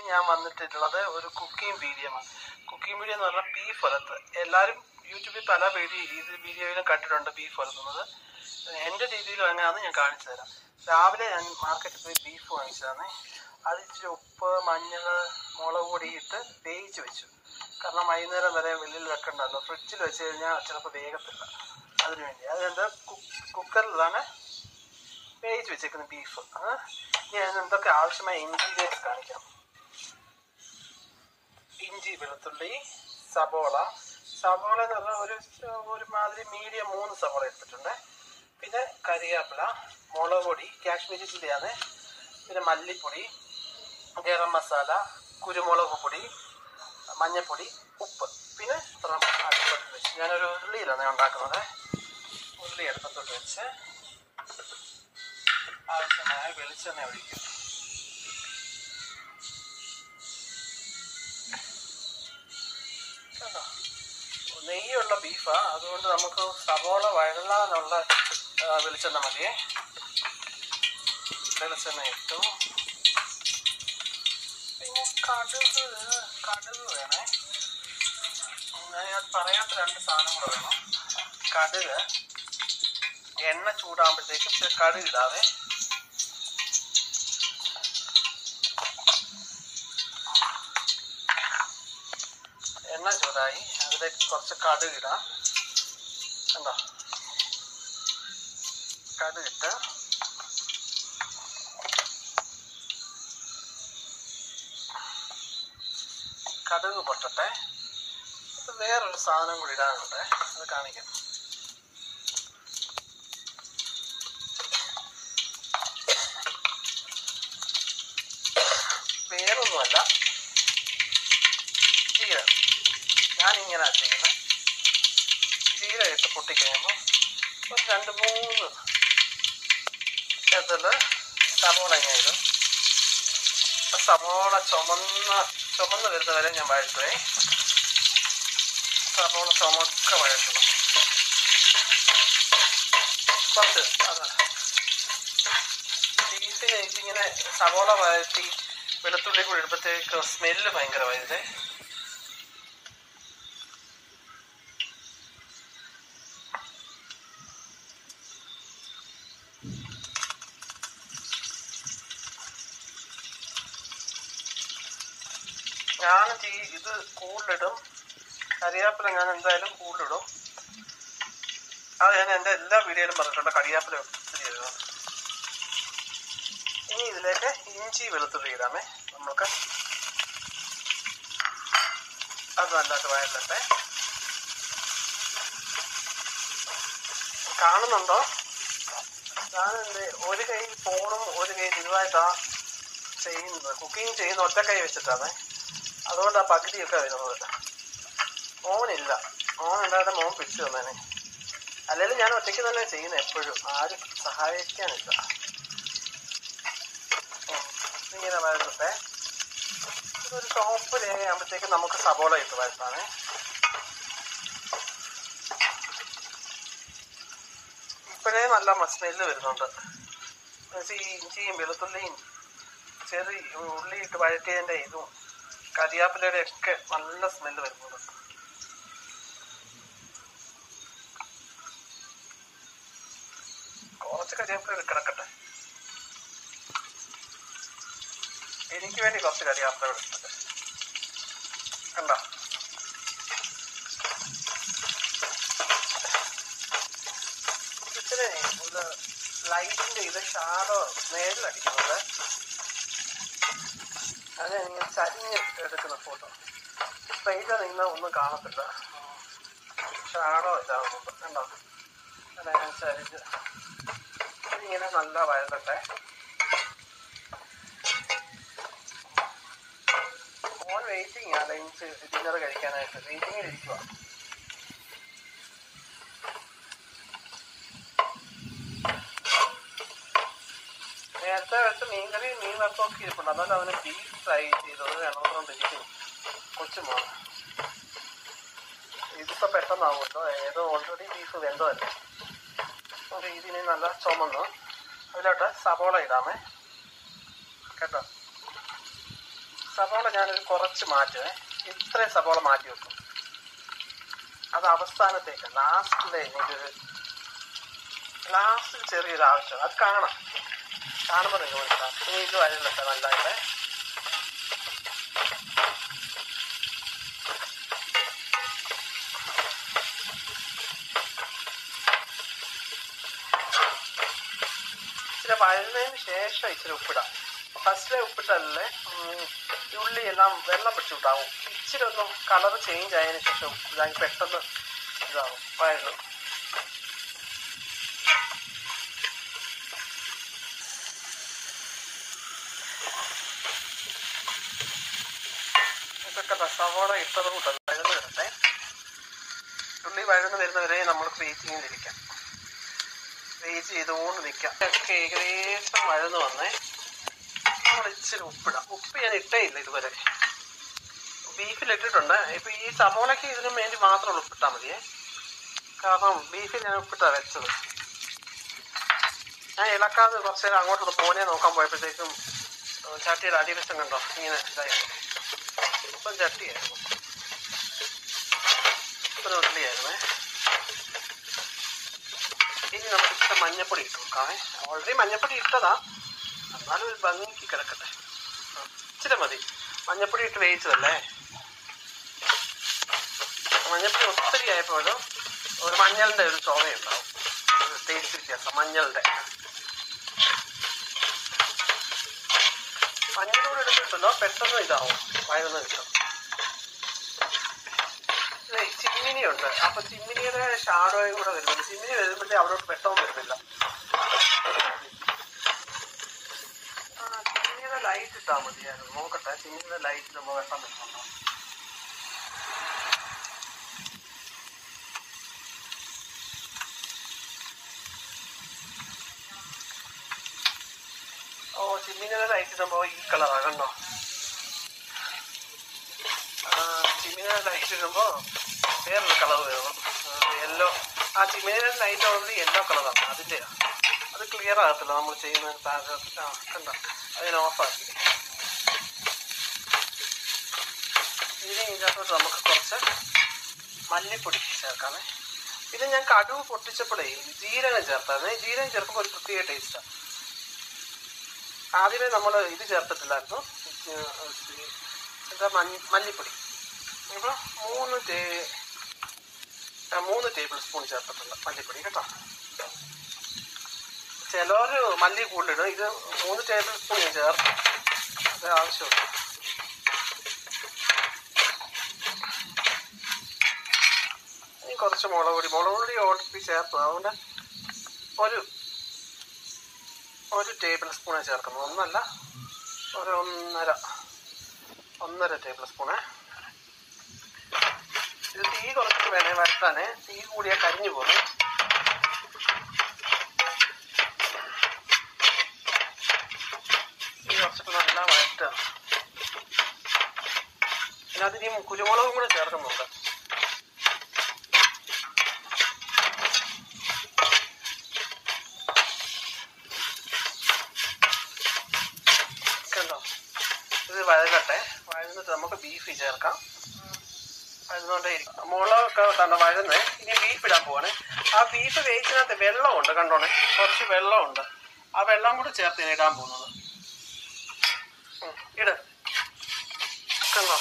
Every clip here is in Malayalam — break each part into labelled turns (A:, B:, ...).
A: ഞാൻ വന്നിട്ടുള്ളത് ഒരു കുക്കിംഗ് വീഡിയോമാണ്. കുക്കിംഗ് വീഡിയോ എന്ന് പറഞ്ഞാൽ ബീഫ് വലത്ത്. എല്ലാവരും യൂട്യൂബിൽ പല വീഡിയോയിലും കണ്ടിട്ടുണ്ട് ബീഫ് വലത്തുന്നത്. എൻ്റെ രീതിയിലും എങ്ങനെയാണെന്ന് ഞാൻ കാണിച്ചു തരാം. രാവിലെ ഞാൻ മാർക്കറ്റിൽ പോയി ബീഫ് വാങ്ങിച്ചതാണ്. അത് ഇച്ചിരി ഉപ്പ്, മഞ്ഞൾ, മുളക് പൊടി ഇട്ട് വേവിച്ച് വെച്ചു. കാരണം വൈകുന്നേരം വരെ വെള്ളിൽ വെക്കണ്ടല്ലോ. ഫ്രിഡ്ജിൽ വെച്ച് കഴിഞ്ഞാൽ ചിലപ്പോൾ വേഗത്തില്ല. അതിനുവേണ്ടി അതെന്താ കുക്കറിലാണ് വേവിച്ച് വെച്ചേക്കുന്ന ബീഫ്. ഞാൻ എന്തൊക്കെ ആവശ്യമായ ഇൻഗ്രീഡിയൻസ് കാണിക്കാം. ഇഞ്ചി, വെളുത്തുള്ളി, സബോള എന്ന് പറഞ്ഞാൽ ഒരുമാതിരി മീഡിയം 3 സബോള എടുത്തിട്ടുണ്ട്. പിന്നെ കരിവേപ്പില, മുളക് പൊടി, കാശ്മീരി ചില്ലിയാണ്, പിന്നെ മല്ലിപ്പൊടി, ഗരം മസാല, കുരുമുളക് പൊടി, മഞ്ഞൾപ്പൊടി, ഉപ്പ്. പിന്നെ അടുപ്പത്ത് വെച്ച് ഞാനൊരു ഉരുളിയിലാണ് ഉണ്ടാക്കുന്നത്. ഉരുളി അടുപ്പത്തോട്ട് വെച്ച് ആവശ്യമായ വെളിച്ചെണ്ണ ഒഴിക്കും. നെയ്യുള്ള ബീഫാ, അതുകൊണ്ട് നമുക്ക് സവോള വഴലാനുള്ള വെളിച്ചെണ്ണ മതിയേ. വെളിച്ചെണ്ണ ഇട്ടു. പിന്നെ കടുക് വേണേ. ഞാൻ പറയാത്ത 2 സാധനം കൂടെ വേണം. കടുക് എണ്ണ ചൂടാകുമ്പോഴത്തേക്കും കടുക് ഇടാതെ. എണ്ണ ചൂടായി, അതിലേക്ക് കുറച്ച് കടുക് ഇടാം. കണ്ടോ, കടുകിട്ട് കടുക് പൊട്ടട്ടെ. വേറൊരു സാധനം കൂടി ഇടാനുണ്ട്, അത് കാണിക്കാം. വേറൊന്നുമല്ല, ജീരകം. ഞാനിങ്ങനെ ചെയ്യുന്നത്. ജീരകം ഇട്ട് പൊട്ടിക്കഴിയുമ്പോൾ ഒരു 2-3 ഇതിൽ സവോള ഇങ്ങനെ ഇടും. സവോള ചുമന്ന് വരുന്ന വരെ ഞാൻ വഴറ്റുവേ. സവോള ചുമക്കെ വഴറ്റണം. കുറച്ച് ബീഫിന് ഇതിങ്ങനെ സവോള വഴറ്റി വെളുത്തുള്ളി കൂടി ഇടുമ്പോഴത്തേക്ക് സ്മെല്ല് ഭയങ്കരമായിരുന്നേ. ഞാൻ ഇത് കൂടുതലിടും. കരിവേപ്പില ഞാൻ എന്തായാലും കൂടുതലിടും. അത് ഞാൻ എൻ്റെ എല്ലാ വീഡിയോയിലും പറഞ്ഞിട്ടുണ്ട്, കരിവേപ്പില ഒത്തിരി ഇടണം. ഇനി ഇതിലേക്ക് ഇഞ്ചി, വെളുത്തുള്ളി ഇടാമേ. നമുക്ക് അത് നല്ലതായിട്ട് വഴറ്റട്ടെ. കാണുന്നുണ്ടോ? ഞാനെൻ്റെ ഒരു കൈ ഫോണും ഒരു കൈ ഇതുമായിട്ടാണ് ചെയ്യുന്നത്. കുക്കിംഗ് ചെയ്യുന്ന ഒറ്റ കൈ വെച്ചിട്ടാണ്. അതുകൊണ്ട് ആ പകുതിയൊക്കെ വരുന്നത്. മോനില്ല, മോനുണ്ടായിട്ട് മോൻ പിടിച്ചു തന്നേനെ. അല്ലെങ്കിൽ ഞാൻ ഒറ്റയ്ക്ക് തന്നെ ചെയ്യുന്നത് എപ്പോഴും, ആരും സഹായിക്കാനില്ല. ഇങ്ങനെ വഴറ്റട്ടെ. ഇതൊരു ചുവപ്പ് രേഖയാകുമ്പോഴത്തേക്കും നമുക്ക് സബോള ഇട്ട് വഴറ്റാണ്. ഇപ്പോഴേ നല്ല സ്മെല്ല് വരുന്നുണ്ട്. ഈ ഇഞ്ചിയും വെളുത്തുള്ളിയും ചെറിയ ഉള്ളിയിട്ട് വഴറ്റിയതിൻ്റെ ഇതും കരിവേപ്പിലയുടെ ഒക്കെ നല്ല സ്മെല്ല് വരുന്നുണ്ട്. കുറച്ച് കരിവേപ്പില കിടക്കട്ടെ. എനിക്ക് വേണ്ടി കുറച്ച് കരിവേപ്പില എടുക്കട്ടെ. കണ്ടോ, ഇത്തിരി ലൈറ്റിന്റെ ഇത് ഷാഡോ നേരിലടിക്കുന്നത്. അത് ഇങ്ങനെ ചരിഞ്ഞ് എടുക്കുന്ന ഫോട്ടോ. സ്ട്രെയിറ്റ് നിങ്ങൾ ഒന്നും കാണത്തില്ല, ഷാഡോ ഇതാകുന്നുണ്ട്. കണ്ടോ, അങ്ങനെ ചരിഞ്ഞ് ഇങ്ങനെ നല്ല വഴലട്ടെ. മോൻ വെയിറ്റിംഗ് ആ ലഞ്ച് ഡിന്നർ കഴിക്കാനായിട്ട് വെയിറ്റിങ്ങിലിരിക്കുക. നേരത്തെ വെച്ച് മീൻ വറുത്തൊക്കെ ഇരിപ്പുണ്ട്. അതുകൊണ്ട് അവന് ബീഫ് ഫ്രൈ ചെയ്തത് വേണമെന്നുകൊണ്ടിരിക്കും കൊച്ചുമോൻ. ഇതിപ്പോൾ പെട്ടെന്നാവുമല്ലോ, ഏതോ ഓൾറെഡി ബീഫ് വെന്തമല്ലേ. ഇതിന് നല്ല ചുമന്ന് അതിലോട്ട് സബോള ഇടാമേ. കേട്ടോ, സവോള ഞാനൊരു കുറച്ച് മാറ്റുവേ. ഇത്രയും സവോള മാറ്റി വെക്കും. അത് അവസാനത്തേക്ക് ലാസ്റ്റിൽ ചെറിയൊരു ആവശ്യം. അത് കാണുമ്പോൾ നിങ്ങൾ മനസ്സിലാക്കും. ഇനി ഇത് വരലൊക്കെ നല്ലതായിട്ട് ഇച്ചിരി വഴന്നതിന് ശേഷം ഇച്ചിരി ഉപ്പിടാം. ഫസ്റ്റിലെ ഉപ്പിട്ടല്ലേ ഈ ഉള്ളി എല്ലാം വെള്ളം പിടിച്ചു വിട്ടാവും. ഇച്ചിരി ഒന്ന് കളർ ചേഞ്ച് ആയതിനു ശേഷം ഇതായി പെട്ടെന്ന് ഇതാവും വഴന്നു. ഇതൊക്കെ സവോള ഇട്ടത് കൂട്ടം വഴന്ന് വരട്ടെ. ഉള്ളി വഴന്ന് വരുന്നവരെ നമ്മൾക്ക് വെയിറ്റിങ്ങിലിരിക്കാം. വെയിറ്റ് ചെയ്തുകൊണ്ട് നിൽക്കാം. ഒക്കെ ഏകദേശം വഴന്ന് വന്നേ. നമ്മൾ ഇച്ചിരി ഉപ്പിടാം. ഉപ്പ് ഞാൻ ഇട്ടേ ഇല്ല ഇതുവരെ. ബീഫിലിട്ടിട്ടുണ്ട്. ഇപ്പം ഈ സവോളയ്ക്ക് ഇതിന് വേണ്ടി മാത്രമുള്ള ഉപ്പിട്ടാൽ മതിയേ. കാരണം ബീഫിൽ ഞാൻ ഉപ്പിട്ടാണ് വെച്ചത്. ഞാൻ ഇളക്കാതെ കുറച്ച് നേരം അങ്ങോട്ടൊന്ന് പോനെ നോക്കാൻ പോയപ്പോഴത്തേക്കും ചട്ടിയുടെ അടിവശം കണ്ടോ ഇങ്ങനെ ഇതായിരുന്നു. ഇപ്പം ചട്ടിയായിരുന്നു, ഒരു ഉള്ളിയായിരുന്നേ. ഇനി നമുക്ക് ഇച്ചിരി മഞ്ഞപ്പൊടി ഇട്ട് കൊടുക്കാമേ. ഓൾറെഡി മഞ്ഞപ്പൊടി ഇട്ടതാ, എന്നാലും ഒരു ഭംഗിക്ക് കിടക്കട്ടെ. ഇച്ചിരി മതി. മഞ്ഞപ്പൊടി ഇട്ട് വേവിച്ചതല്ലേ. മഞ്ഞപ്പൊടി ഒത്തിരി ആയപ്പോഴും ഒരു മഞ്ഞളിൻ്റെ ഒരു ചോവയുണ്ടാവും, ഒരു ടേസ്റ്റ് വ്യത്യാസം. മഞ്ഞളുടെ മഞ്ഞളൂടെ എടുത്തിട്ടുണ്ടോ പെട്ടെന്ന് ഇതാവും, വയറുന്ന് കിട്ടും. ചിമ്മിനിയുണ്ട്, അപ്പൊ ചിമ്മിനിയുടെ ഷാഡോയും കൂടെ വരുന്നുണ്ട്. ചിമ്മിനി വരുമ്പോഴേ അവിടോട്ട് പെട്ടെന്ന് വരുന്നില്ല. ചിമ്മിനിയുടെ ലൈറ്റ് ഇട്ടാൽ മതിയായിരുന്നു. നോക്കട്ടെ, ചിമ്മിനിയുടെ ലൈറ്റ് നമ്മൾ വെട്ടം വെക്കുന്നുണ്ടോ. ചിമ്മിനിയുടെ ലൈറ്റ് ഇടുമ്പോൾ ഈ കളറാകണ്ടോ. ചിമ്മിനിയുടെ ലൈറ്റ് ഇടുമ്പോൾ വേറൊരു കളർ വരണം, യെല്ലോ. ആ ചിമ്മിനിയുടെ ലൈറ്റ് ഓൾറെഡി യെല്ലോ കളറാണ്. അതിൻ്റെ അത് ക്ലിയർ ആകത്തില്ല നമ്മൾ ചെയ്യുന്ന. കണ്ടോ, അതിനെ ഓഫാക്കി. ഇനി ഇതിനകത്തോട്ട് നമുക്ക് കുറച്ച് മല്ലിപ്പൊടി ചേർക്കാമേ. ഇത് ഞാൻ കടുക് പൊട്ടിച്ചപ്പോഴേ ജീരകം ചേർത്തായിരുന്നേ. ജീരകം ചേർക്കുമ്പോൾ ഒരു പ്രത്യേക ടേസ്റ്റാണ്. ആദ്യമേ നമ്മൾ ഇത് ചേർത്തിട്ടില്ലായിരുന്നു, എന്താ മല്ലിപ്പൊടി. ഇപ്പോൾ 3 ടേബിൾ സ്പൂൺ ചേർത്തിട്ടുണ്ട് മല്ലിപ്പൊടി കേട്ടോ. ചിലർ മല്ലി കൂടുതലിടും, ഇത് 3 ടേബിൾ സ്പൂൺ ഞാൻ ചേർത്ത്. അത് ആവശ്യമുണ്ട്. ഇനി കുറച്ച് മുളക് പൊടി ഓൾറെഡി ചേർത്തു. അതുകൊണ്ട് ഒരു ടേബിൾ സ്പൂണേ ചേർക്കുന്നു. ഒന്നല്ല, ഒരു ഒന്നര ടേബിൾ സ്പൂണേ. ഇത് തീ കുറച്ചിട്ട് വേണേ വരട്ടാനേ. തീ കൂടിയാൽ കരിഞ്ഞു പോകും. തീ കുറച്ചിട്ട് നല്ല വരട്ടുക. പിന്നെ അതിന് കുരുമുളകും കൂടെ ചേർക്കുന്നുണ്ട്. ഇത് വഴകട്ടെ. വഴന്നിട്ട് നമുക്ക് ബീഫ് ചേർക്കാം. വഴന്നുകൊണ്ടേ ഇരിക്കും. മുളകൊക്കെ തന്നെ വഴന്ന് ഇനി ബീഫ് ഇടാൻ പോവാണ്. ആ ബീഫ് വേവിച്ചതിനകത്ത് വെള്ളമുണ്ട്, കണ്ടോണേ, കുറച്ച് വെള്ളമുണ്ട്. ആ വെള്ളം കൂടി ചേർത്ത് ഞാൻ ഇടാൻ പോകുന്നത്. ഇട്, കണ്ടോ.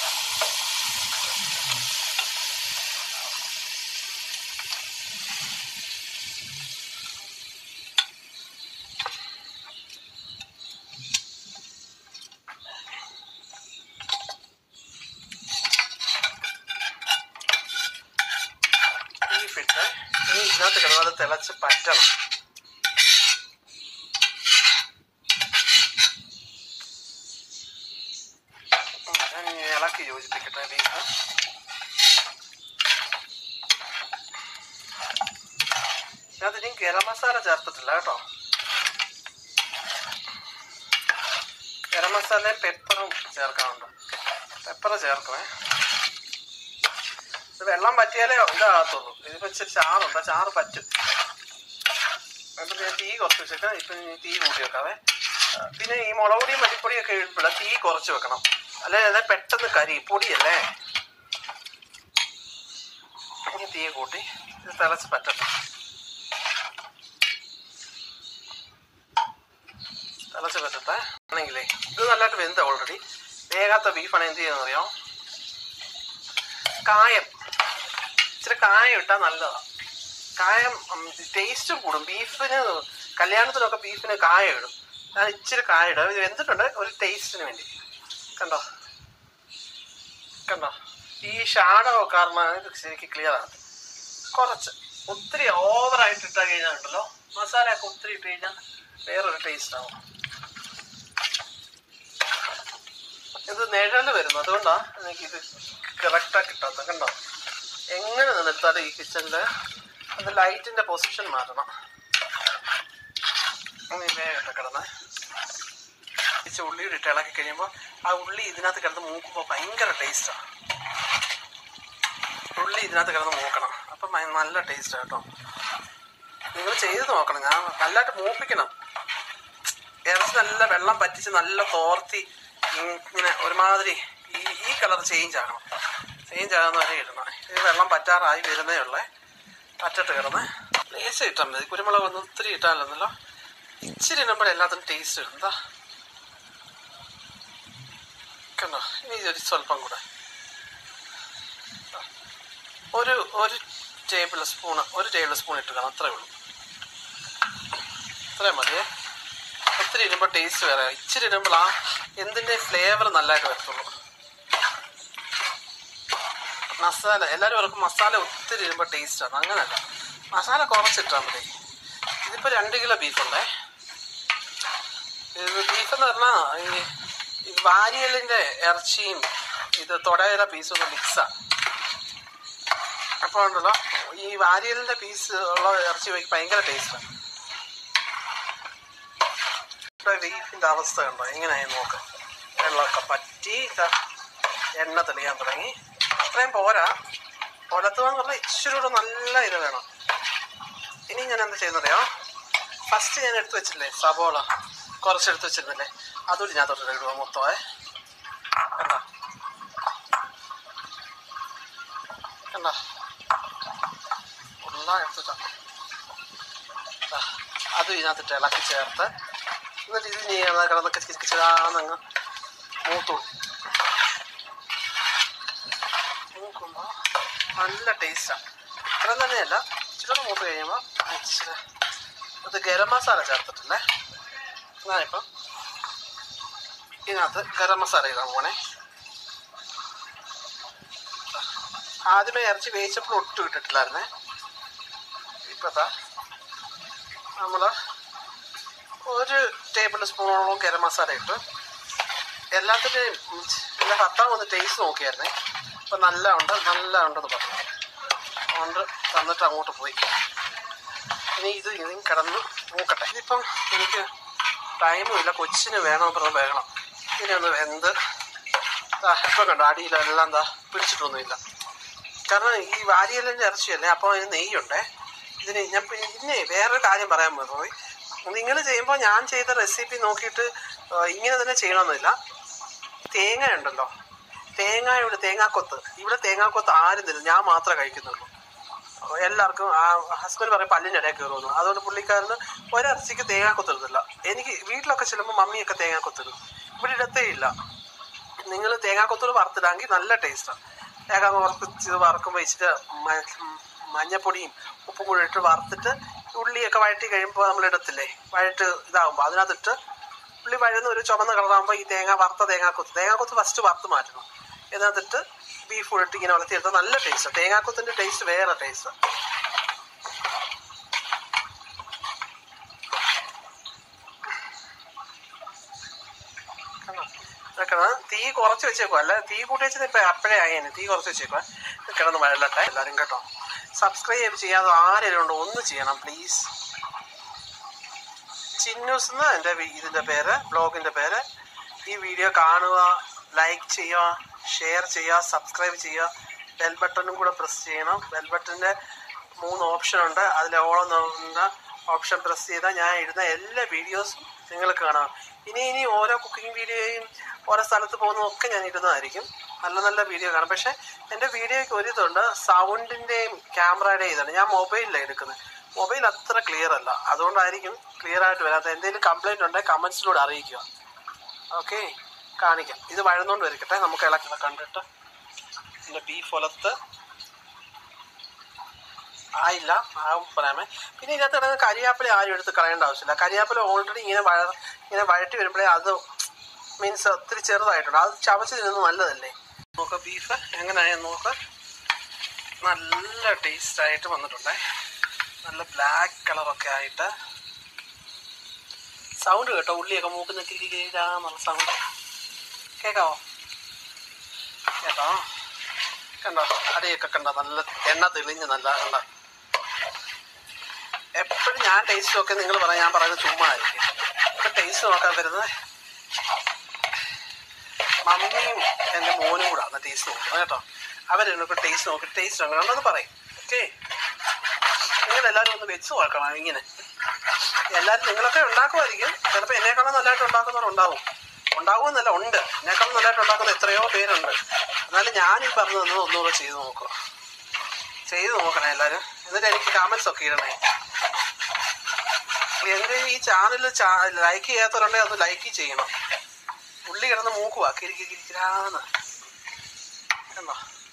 A: ബീഫിട്ട് ഇനി ഇതിനകത്ത് കിടന്നത് തിളച്ച് പറ്റണം. ഞാൻ ഇളക്കി യോജിപ്പിക്കട്ടെ ബീഫ്. ഇതിനകത്ത് ഇനി ഗരം മസാല ചേർത്തിട്ടില്ല കേട്ടോ. ഗരം മസാലയും പെപ്പറും ചേർക്കാനുണ്ട്. പെപ്പർ ചേർക്കണേ. ഇത് വെള്ളം പറ്റിയാലേ ഇതാകത്തുള്ളൂ. ഇതിപ്പോ ഇച്ചിരി ചാറുണ്ട്, ചാറ് പറ്റും. അപ്പം ഞാൻ തീ കുറച്ച് വെച്ചേക്കാം. ഇപ്പം തീ കൂട്ടി വെക്കാവേ. പിന്നെ ഈ മുളക് പൊടിയും മല്ലിപ്പൊടിയും ഒക്കെ ഇടാം. തീ കുറച്ച് വെക്കണം. അല്ലെ അതെ പെട്ടെന്ന് കരി പൊടിയല്ലേ. ഇനി തീ കൂട്ടി ഇത് തിളച്ച് പറ്റട്ടെ. തിളച്ച് പറ്റട്ടെ ആണെങ്കിലേ ഇത് നല്ലതായിട്ട് വെന്ത ഓൾറെഡി. വേഗാത്ത ബീഫാണ്. എന്ത് ചെയ്യുന്നത് അറിയാം, കായം ഇച്ചിരി കായം ഇട്ടാൽ നല്ലതാണ്. കായം ടേസ്റ്റ് കൂടും ബീഫിന്. കല്യാണത്തിനൊക്കെ ബീഫിന് കായം ഇടും. ഞാൻ ഇച്ചിരി കായം ഇടും. ഇത് വെന്തിട്ടുണ്ട് ഒരു ടേസ്റ്റിന് വേണ്ടി. കണ്ടോ കണ്ടോ, ഈ ഷാഡോ കാരണം ഇത് ശരിക്കും ക്ലിയർ ആണ്. കുറച്ച് ഒത്തിരി ഓവറായിട്ട് ഇട്ടാൽ കഴിഞ്ഞാൽ ഉണ്ടല്ലോ, മസാലയൊക്കെ ഒത്തിരി ഇട്ട് കഴിഞ്ഞാൽ വേറൊരു ടേസ്റ്റ് ആവും. ഇത് നിഴല് വരുന്നു, അതുകൊണ്ടാണ് എനിക്കിത് കറക്റ്റായി കിട്ടാത്തത്. കണ്ടോ എങ്ങനെ നിന്നെടുത്താലും ഈ കിച്ചണില് അത് ലൈറ്റിന്റെ പൊസിഷൻ മാറ്റണം. വേഗം കിടന്ന് ഇച്ചിരി ഉള്ളിയുടെ ഇട്ട് ഇളക്കി കഴിയുമ്പോൾ ആ ഉള്ളി ഇതിനകത്ത് കിടന്ന് മൂക്കുമ്പോൾ ഭയങ്കര ടേസ്റ്റാണ്. ഉള്ളി ഇതിനകത്ത് കിടന്ന് മൂക്കണം, അപ്പം നല്ല ടേസ്റ്റാണ് കേട്ടോ. നിങ്ങൾ ചെയ്ത് നോക്കണം. ഞാൻ നല്ലതായിട്ട് മൂപ്പിക്കണം. ഇറച്ചി നല്ല വെള്ളം പറ്റിച്ച് നല്ല തോർത്തി ഇങ്ങനെ ഒരുമാതിരി ഈ കളർ ചേഞ്ച് ആകണം. ചേഞ്ച് ആകുന്ന വരെ ഇടണം. ഇത് വെള്ളം പറ്റാറായി വരുന്നേ ഉള്ളേ. പറ്റിട്ട് കിടന്ന് ലേശം ഇട്ടാൽ മതി. കുരുമുളക് ഒന്നും ഒത്തിരി ഇട്ടാലല്ലോ, ഇച്ചിരി ഇടുമ്പോൾ എല്ലാത്തിനും ടേസ്റ്റ് ഇടും. എന്താ കണ്ടോ, ഇനി ഒരു സ്വല്പം കൂടെ ഒരു ടേബിൾ സ്പൂൺ ഇട്ട് കാണാം. അത്രേ ഉള്ളൂ, അത്രയും മതിയേ. ഒത്തിരി ഇടുമ്പോൾ ടേസ്റ്റ് വേറെ. ഇച്ചിരി ഇടുമ്പോൾ ആ എന്തിൻ്റെ ഫ്ലേവർ നല്ലതായിട്ട് വരത്തുള്ളൂ. മസാല എല്ലാവരും ഓർക്കും മസാല ഒത്തിരി ഇടുമ്പോൾ ടേസ്റ്റാണ്. അങ്ങനെയല്ല, മസാല കുറച്ചിട്ടാൽ മതി. ഇതിപ്പോൾ 2 കിലോ ബീഫുണ്ടേ. ഇത് ബീഫെന്ന് പറഞ്ഞാൽ ഈ വാരിയലിൻ്റെ ഇറച്ചിയും ഇത് തൊടയുടെ പീസും ഒന്ന് മിക്സാണ്. അപ്പോൾ ഉണ്ടല്ലോ ഈ വാരിയലിൻ്റെ പീസ് ഉള്ള ഇറച്ചി വയ്ക്ക് ഭയങ്കര ടേസ്റ്റാണ്. ബീഫിൻ്റെ അവസ്ഥ കണ്ടോ എങ്ങനെയായി നോക്കാം. വെള്ളമൊക്കെ പറ്റി എണ്ണ തെളിയാൻ തുടങ്ങി. അത്രയും പോരാ, ഒലത്തുകയെന്ന് പറഞ്ഞാൽ ഇച്ചിരി കൂടെ നല്ല ഇത് വേണം. ഇനി ഞാൻ എന്താ ചെയ്യുന്നറിയോ, ഫസ്റ്റ് ഞാൻ എടുത്തു വെച്ചില്ലേ സബോള, കുറച്ചെടുത്ത് വെച്ചിരുന്നില്ലേ, അതുകൂടി ഞാൻ തൊട്ട് ഇടുക മൊത്തമേ. കണ്ടോ കണ്ടോ ഉള്ള എടുത്തിട്ടാണ് അതും ഇതിനകത്തിട്ട് ഇളക്കി ചേർത്ത് എന്നിട്ട് ഇത് ചെയ്യുന്നത് കിടന്നൊക്കെ ചിരാന്നങ്ങ് മൂത്തുള്ളൂ. മൂക്കുമ്പോൾ നല്ല ടേസ്റ്റാണ്. ഇത്ര തന്നെയല്ല, ഇച്ചിരി മൂത്ത് കഴിയുമ്പോൾ ഇച്ചിരി അത് ഗരം മസാല ചേർത്തിട്ടില്ലേ. ഞാനിപ്പം ഇതിനകത്ത് ഗരം മസാല ഇടാൻ പോണേ. ആദ്യമേ ഇറച്ചി വേവിച്ചപ്പോൾ ഒട്ടും ഇട്ടിട്ടില്ലായിരുന്നേ. ഇപ്പോഴത്തെ നമ്മൾ 1 ടേബിൾ സ്പൂണോളം ഗരം മസാല ഇട്ട് എല്ലാത്തിൻ്റെയും എൻ്റെ ഭർത്താവ് ഒന്ന് ടേസ്റ്റ് നോക്കിയായിരുന്നേ. അപ്പം നല്ല ഉണ്ടെന്ന് പറഞ്ഞു. അതുകൊണ്ട് തന്നിട്ട് അങ്ങോട്ട് പോയി. ഇനി ഇതും കിടന്ന് നോക്കട്ടെ. ഇതിപ്പം എനിക്ക് ടൈമും ഇല്ല, കൊച്ചിന് വേണം വേഗണം. ഇതിനൊന്ന് വെന്ത് ഇപ്പം കണ്ടോ അടിയിലെല്ലാം എന്താ പിടിച്ചിട്ടൊന്നുമില്ല. കാരണം ഈ വാരിയലിൻ്റെ ഇറച്ചിയല്ലേ, അപ്പോൾ അതിന് നെയ്യുണ്ടേ. ഇതിന് ഞാൻ പിന്നെ വേറൊരു കാര്യം പറയാൻ പോയി. നിങ്ങൾ ചെയ്യുമ്പോൾ ഞാൻ ചെയ്ത റെസിപ്പി നോക്കിയിട്ട് ഇങ്ങനെ തന്നെ ചെയ്യണമെന്നില്ല. തേങ്ങ ഉണ്ടല്ലോ, തേങ്ങാക്കൊത്ത് ഇവിടെ തേങ്ങാക്കൊത്ത് ആരും തരും, ഞാൻ മാത്രമേ കഴിക്കുന്നുള്ളൂ. എല്ലാവർക്കും ഹസ്ബൻഡ് പറയും പല്ലിൻ്റെ ഇടയിൽ കയറുമെന്ന്. അതുകൊണ്ട് പുള്ളിക്കാരന് ഒരിറച്ചിക്ക് തേങ്ങാക്കൊത്ത് ഇടുന്നില്ല. എനിക്ക് വീട്ടിലൊക്കെ ചെല്ലുമ്പോൾ മമ്മിയൊക്കെ തേങ്ങാക്കൊത്തിടും, ഇവിടെ ഇടത്തേ ഇല്ല. നിങ്ങൾ തേങ്ങാക്കൊത്തോട് വറുത്തിടാമെങ്കിൽ നല്ല ടേസ്റ്റാണ്. തേങ്ങ വറുക്കുമ്പോൾ ഇച്ചിരി മഞ്ഞപ്പൊടിയും ഉപ്പും കൂടി ഇട്ട് വറുത്തിട്ട് ഉള്ളിയൊക്കെ വഴറ്റി കഴിയുമ്പോൾ നമ്മൾ ഇടത്തില്ലേ, വഴറ്റ് ഇതാകുമ്പോൾ അതിനകത്തിട്ട് ഉള്ളി വഴന്ന് ഒരു ചുമന്ന കളറാകുമ്പോൾ ഈ വറുത്ത തേങ്ങാക്കൊത്ത് ഫസ്റ്റ് വറുത്ത് മാറ്റണം. ഇതിനകത്തിട്ട് ബീഫ് ഇട്ട് ഇങ്ങനെ വളർത്തിയെടുത്താൽ നല്ല ടേസ്റ്റാണ്. തേങ്ങാക്കൊത്തിൻ്റെ ടേസ്റ്റ് വേറെ ടേസ്റ്റാണ്. തീ കുറച്ച് വെച്ചേക്കുക, അല്ല തീ കൂട്ടി വെച്ചത് ഇപ്പം അപ്പോഴേ ആയേനെ. തീ കുറച്ച് വെച്ചേക്കുക, കിടന്ന് വഴലട്ടെ എല്ലാവരും കേട്ടോ. സബ്സ്ക്രൈബ് ചെയ്യാതെ ആരെങ്കിലും ഉണ്ടോ ഒന്ന് ചെയ്യണം പ്ലീസ്. ചിന്നൂസ് എന്ന് എൻ്റെ ഇതിൻ്റെ പേര്, ബ്ലോഗിൻ്റെ പേര്. ഈ വീഡിയോ കാണുക, ലൈക്ക് ചെയ്യുക, ഷെയർ ചെയ്യുക, സബ്സ്ക്രൈബ് ചെയ്യുക. ബെൽ ബട്ടണും കൂടെ പ്രസ് ചെയ്യണം. ബെൽ ബട്ടൻ്റെ 3 ഓപ്ഷൻ ഉണ്ട്. അതിൽ ഓളം ഓപ്ഷൻ പ്രസ് ചെയ്താൽ ഞാൻ ഇടുന്ന എല്ലാ വീഡിയോസും നിങ്ങൾക്ക് കാണാം. ഇനി ഓരോ കുക്കിംഗ് വീഡിയോയും ഓരോ സ്ഥലത്ത് പോകുന്നതൊക്കെ ഞാൻ ഇടുന്നതായിരിക്കും. നല്ല നല്ല വീഡിയോ കാണാം. പക്ഷേ എൻ്റെ വീഡിയോയ്ക്ക് ഒരിതുണ്ട്, സൗണ്ടിൻ്റെയും ക്യാമറയുടെയും ഇതാണ്. ഞാൻ മൊബൈലിലാണ് എടുക്കുന്നത്. മൊബൈൽ അത്ര ക്ലിയർ അല്ല, അതുകൊണ്ടായിരിക്കും ക്ലിയർ ആയിട്ട് വരാത്തത്. എന്തെങ്കിലും കംപ്ലൈൻറ്റ് ഉണ്ടെങ്കിൽ കമൻസിലൂടെ അറിയിക്കുക. ഓക്കെ, കാണിക്കാം. ഇത് വഴന്നുകൊണ്ട് വരിക്കട്ടെ, നമുക്ക് ഇളക്കുന്ന കണ്ടിട്ട്. എൻ്റെ ബീഫ് ഒലത്ത് ആയില്ല, ആവും പറയാമേ. പിന്നെ ഇതിനകത്ത് കിടന്ന് കരിയാപ്പില ആരും എടുത്ത് കളയേണ്ട ആവശ്യമില്ല. കരിയാപ്പില ഓൾറെഡി ഇങ്ങനെ വഴറ്റി വരുമ്പോഴേ അത് മീൻസ് ഒത്തിരി ചെറുതായിട്ടുണ്ട്. അത് ചവച്ച് തിന്നുന്നത് നല്ലതല്ലേ. നോക്ക ബീഫ് എങ്ങനെയായെന്ന് നോക്ക. നല്ല ടേസ്റ്റായിട്ട് വന്നിട്ടുണ്ടേ. നല്ല ബ്ലാക്ക് കളറൊക്കെ ആയിട്ട്. സൗണ്ട് കേട്ടോ, ഉള്ളിയൊക്കെ മൂക്കുന്ന കിരികിരാന്നുള്ള സൗണ്ട് കേൾക്കാവോ? കേട്ടോ, കണ്ടോ അടിയൊക്കെ കണ്ടോ, നല്ല എണ്ണ തെളിഞ്ഞ് നല്ല കണ്ടോ. എപ്പോഴും ഞാൻ ടേസ്റ്റ് നോക്കി നിങ്ങൾ പറയാം, ഞാൻ പറയുന്നത് ചുമ്മാ ആയിരിക്കും. ഇപ്പം ടേസ്റ്റ് നോക്കാൻ വരുന്നത് മമ്മിയും എൻ്റെ മോനും കൂടെ ആണ് ടേസ്റ്റ് നോക്കുന്നത് കേട്ടോ. അവരെന്നൊക്കെ ടേസ്റ്റ് നോക്കണമെന്ന് പറയും. ഓക്കെ, നിങ്ങളെല്ലാവരും ഒന്ന് വെച്ച് നോക്കണം. ഇങ്ങനെ എല്ലാവരും നിങ്ങളൊക്കെ ഉണ്ടാക്കുമായിരിക്കും. ചിലപ്പോൾ എന്നെക്കാളും നല്ലതായിട്ട് ഉണ്ടാക്കുന്നവരുണ്ടാവും. ഉണ്ടാകുമെന്നല്ല, ഉണ്ട്. എന്നെക്കാളും നല്ലതായിട്ട് ഉണ്ടാക്കുന്ന എത്രയോ പേരുണ്ട്. എന്നാലും ഞാനീ പറഞ്ഞു തന്നത് ഒന്നുകൂടെ ചെയ്ത് നോക്കണേ എല്ലാവരും. എന്നിട്ട് എനിക്ക് കമൻസ് ഒക്കെ ഇടണേ. എൻ്റെ ഈ ചാനൽ ലൈക്ക് ചെയ്യാത്തവരുണ്ടെങ്കിൽ അത് ലൈക്ക് ചെയ്യണം. ഉള്ളി കിടന്ന് മൂക്കുവാ കിരിക്കിരാന്ന് എന്നോ.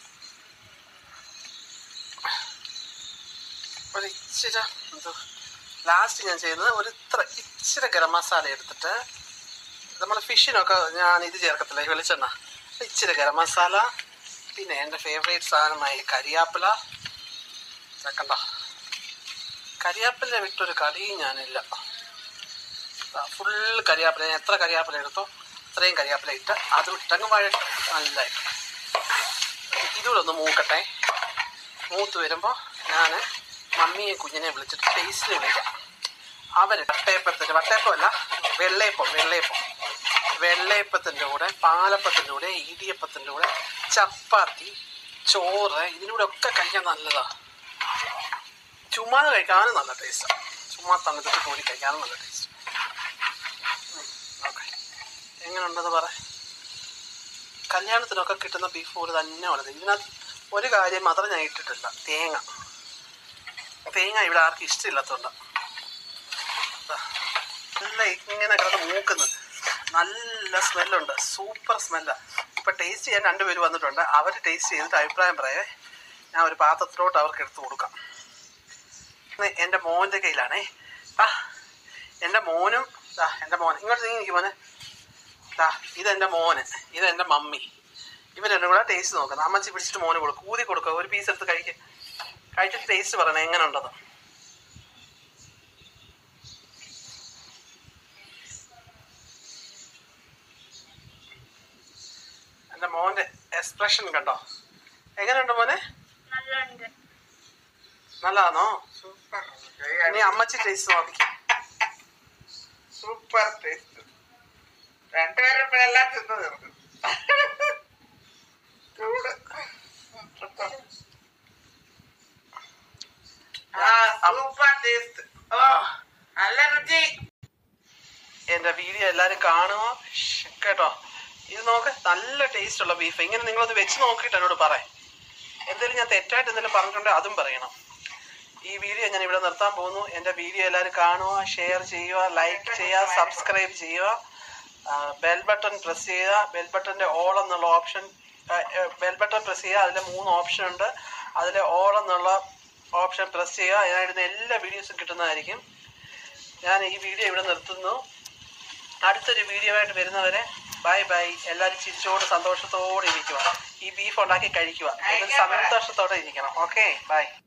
A: ഒരു ഇച്ചിരി ലാസ്റ്റ് ഞാൻ ചെയ്യുന്നത് ഇച്ചിരി ഗരം മസാല എടുത്തിട്ട്, നമ്മൾ ഫിഷിനൊക്കെ ഞാൻ ഇത് ചേർക്കത്തില്ല, ഈ വെളിച്ചെണ്ണ. ഇച്ചിരി ഗരം മസാല, പിന്നെ എൻ്റെ ഫേവറേറ്റ് സാധനമായി കരിയാപ്പില. കണ്ട, കരിയാപ്പില വിട്ടൊരു കളിയും ഞാനില്ല. ഫുൾ കരിയാപ്പില, ഞാൻ എത്ര കരിയാപ്പില എടുത്തോ അത്രയും കരിയാപ്പില ഇട്ട് അത് വിട്ടങ്ങ് വഴട്ട് നല്ലതായിട്ട്. ഇതുകൂടെ ഒന്ന് മൂക്കട്ടെ. മൂത്ത് വരുമ്പോൾ ഞാൻ മമ്മിയെ കുഞ്ഞിനെ വിളിച്ചിട്ട് ടേസ്റ്റിൽ വിളിക്കാം. അവർ വട്ടയപ്പമല്ല, വെള്ളയപ്പത്തിൻ്റെ കൂടെ, പാലപ്പത്തിൻ്റെ കൂടെ, ഇടിയപ്പത്തിൻ്റെ കൂടെ, ചപ്പാത്തി, ചോറ്, ഇതിലൂടെ ഒക്കെ കഴിക്കാൻ നല്ലതാണ്. ചുമ്മാതെ കഴിക്കാനും നല്ല ടേസ്റ്റാണ്. ചുമ്മാ തണുത്തിട്ട് കൂടി കഴിക്കാനും നല്ല ടേസ്റ്റ്. ഓക്കെ, എങ്ങനെയുണ്ടെന്ന് പറ. കല്യാണത്തിനൊക്കെ കിട്ടുന്ന ബീഫ് പോലെ തന്നെ ഉള്ളത്. ഇതിനകത്ത് ഒരു കാര്യം മാത്രം ഞാൻ ഇട്ടിട്ടില്ല, തേങ്ങ ഇവിടെ ആർക്കും ഇഷ്ടമില്ലാത്തതുകൊണ്ട്. നല്ല ഇങ്ങനെ കിടന്ന് മൂക്കുന്നത്, നല്ല സ്മെല്ലുണ്ട്, സൂപ്പർ സ്മെല്ലാണ്. ഇപ്പം ടേസ്റ്റ് ചെയ്യാൻ രണ്ടുപേര് വന്നിട്ടുണ്ട്. അവർ ടേസ്റ്റ് ചെയ്തിട്ട് അഭിപ്രായം പറയേ. ഞാൻ ഒരു പാത്രത്തിലോട്ട് അവർക്ക് എടുത്ത് കൊടുക്കാം. എൻ്റെ മോൻ്റെ കയ്യിലാണേ. എൻ്റെ മോനും എൻ്റെ മോൻ ഇങ്ങോട്ട് നീങ്ങി മോനെ. ഇതെൻ്റെ മോന്, ഇതെൻ്റെ മമ്മി. ഇവരെന്നെ കൂടെ ടേസ്റ്റ് നോക്കുന്നത്. അമ്മച്ചി പിടിച്ചിട്ട് മോന് കൊടുക്കും, ഊതി കൊടുക്കുക. ഒരു പീസ് എടുത്ത് കഴിച്ചിട്ട് ടേസ്റ്റ് പറയണേ എങ്ങനെ ഉണ്ടെന്ന്. എൻ്റെ മോൻ്റെ എക്സ്പ്രഷൻ കണ്ടോ, എങ്ങനെയുണ്ട് മോനെ? നല്ലതാണോ? സൂപ്പർ. ഇനി അമ്മച്ചി ടേസ്റ്റ് നോക്കി. Super taste. രണ്ടുപേരും എല്ലാം തിന്നു തീർക്കും. സൂപ്പർ ടേസ്റ്റ്, നല്ല രുചി. എന്റെ വീഡിയോ എല്ലാരും കാണുമോ കേട്ടോ. ഇത് നോക്ക്, നല്ല ടേസ്റ്റ് ഉള്ള ബീഫ്. ഇങ്ങനെ നിങ്ങളത് വെച്ച് നോക്കിയിട്ട് എന്നോട് പറയാം. എന്തെങ്കിലും ഞാൻ തെറ്റായിട്ട് എന്തെങ്കിലും പറഞ്ഞിട്ടുണ്ടെങ്കിൽ അതും പറയണം. ഈ വീഡിയോ ഞാൻ ഇവിടെ നിർത്താൻ പോകുന്നു. എൻ്റെ വീഡിയോ എല്ലാവരും കാണുക, ഷെയർ ചെയ്യുക, ലൈക്ക് ചെയ്യുക, സബ്സ്ക്രൈബ് ചെയ്യുക, ബെൽ ബട്ടൺ പ്രസ് ചെയ്യുക. ബെൽ ബട്ടൻ്റെ ഓൾ എന്നുള്ള ഓപ്ഷൻ, ബെൽ ബട്ടൺ പ്രസ് ചെയ്യുക. അതിൽ 3 ഓപ്ഷൻ ഉണ്ട്. അതിൽ ഓൾ എന്നുള്ള ഓപ്ഷൻ പ്രസ് ചെയ്യുക. അതിനായിട്ട് എല്ലാ വീഡിയോസും കിട്ടുന്നതായിരിക്കും. ഞാൻ ഈ വീഡിയോ ഇവിടെ നിർത്തുന്നു. അടുത്തൊരു വീഡിയോ ആയിട്ട് വരുന്നവരെ ബൈ ബൈ. എല്ലാവരും ചിരിച്ചോട് സന്തോഷത്തോടെ ഇരിക്കുക. ഈ ബീഫ് ഉണ്ടാക്കി കഴിക്കുക. സന്തോഷത്തോടെ ഇരിക്കണം. Okay, by.